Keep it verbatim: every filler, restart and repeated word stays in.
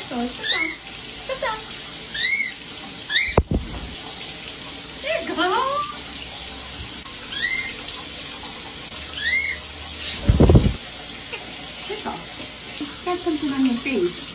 Rồi, sit down. Sit down. There you go. Sit off. Get something on your face.